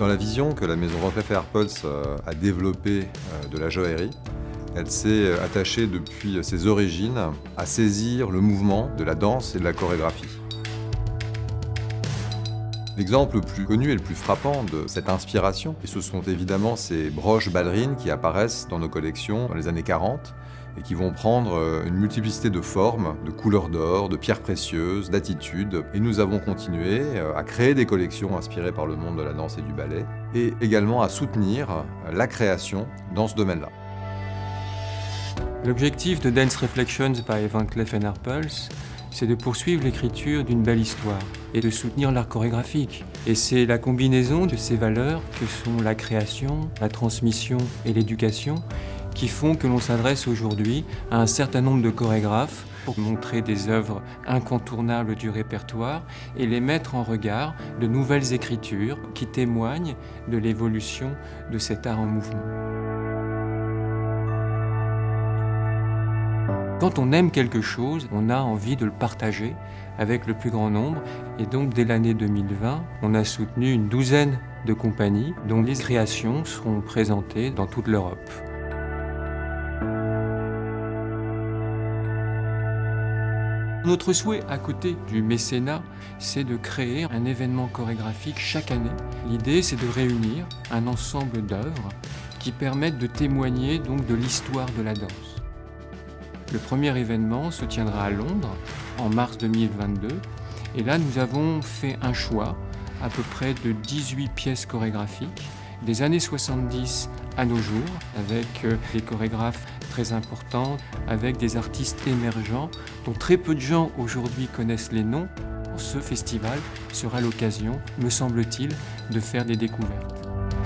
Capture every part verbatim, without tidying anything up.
Dans la vision que la maison Van Cleef et Arpels a développée de la joaillerie, elle s'est attachée depuis ses origines à saisir le mouvement de la danse et de la chorégraphie. L'exemple le plus connu et le plus frappant de cette inspiration, et ce sont évidemment ces broches ballerines qui apparaissent dans nos collections dans les années quarante et qui vont prendre une multiplicité de formes, de couleurs d'or, de pierres précieuses, d'attitudes. Et nous avons continué à créer des collections inspirées par le monde de la danse et du ballet et également à soutenir la création dans ce domaine-là. L'objectif de Dance Reflections by Van Cleef and Arpels, c'est de poursuivre l'écriture d'une belle histoire et de soutenir l'art chorégraphique. Et c'est la combinaison de ces valeurs que sont la création, la transmission et l'éducation qui font que l'on s'adresse aujourd'hui à un certain nombre de chorégraphes pour montrer des œuvres incontournables du répertoire et les mettre en regard de nouvelles écritures qui témoignent de l'évolution de cet art en mouvement. Quand on aime quelque chose, on a envie de le partager avec le plus grand nombre. Et donc, dès l'année deux mille vingt, on a soutenu une douzaine de compagnies dont les créations seront présentées dans toute l'Europe. Notre souhait, à côté du mécénat, c'est de créer un événement chorégraphique chaque année. L'idée, c'est de réunir un ensemble d'œuvres qui permettent de témoigner donc de l'histoire de la danse. Le premier événement se tiendra à Londres en mars deux mille vingt-deux. Et là, nous avons fait un choix à peu près de dix-huit pièces chorégraphiques des années soixante-dix à nos jours, avec des chorégraphes très importants, avec des artistes émergents dont très peu de gens aujourd'hui connaissent les noms. Ce festival sera l'occasion, me semble-t-il, de faire des découvertes.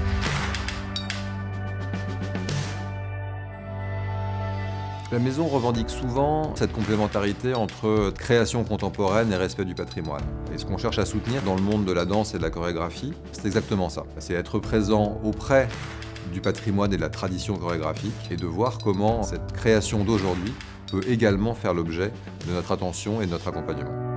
La maison revendique souvent cette complémentarité entre création contemporaine et respect du patrimoine. Et ce qu'on cherche à soutenir dans le monde de la danse et de la chorégraphie, c'est exactement ça. C'est être présent auprès du patrimoine et de la tradition chorégraphique et de voir comment cette création d'aujourd'hui peut également faire l'objet de notre attention et de notre accompagnement.